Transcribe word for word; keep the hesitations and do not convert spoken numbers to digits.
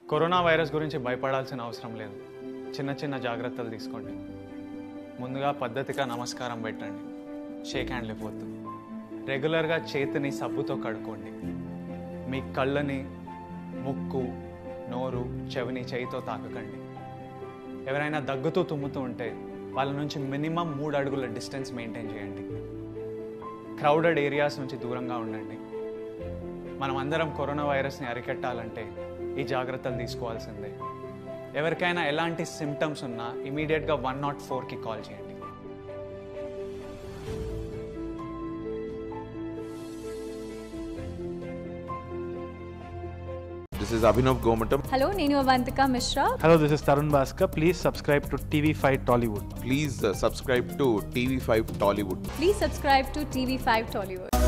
Corona virus గురించి భయపడాల్సిన అవసరం లేదు. చిన్న చిన్న జాగ్రత్తలు తీసుకోండి. ముందుగా పద్ధతిగా నమస్కారం పెట్టండి, షేక్ హ్యాండ్ ఇవ్వద్దు. రెగ్యులర్గా చేతిని సబ్బుతో కడుక్కోండి. మీ కళ్ళని, ముక్కు, నోరు, చెవిని చేయితో తాకకండి. ఎవరైనా దగ్గుతూ తుమ్ముతూ ఉంటే వాళ్ళ నుంచి మినిమం మూడు అడుగుల డిస్టెన్స్ మెయింటైన్ చేయండి. క్రౌడెడ్ ఏరియాస్ నుంచి దూరంగా ఉండండి. మనం అందరం కరోనా వైరస్ని అరికట్టాలంటే ఈ జాగ్రత్తలు తీసుకోవాల్సిందే. ఎవరికైనా ఎలాంటి సిమ్టమ్స్ ఉన్నా ఇమీడియట్గా వన్ నాట్ ఫోర్కి కాల్ చేయండి. This is Abhinav Gomatam. Hello, Nenu Avantika Mishra. Hello, this is Tarun Bhaskar. Please subscribe to T V five Tollywood. Please uh, subscribe to T V five Tollywood. Please subscribe to T V five Tollywood.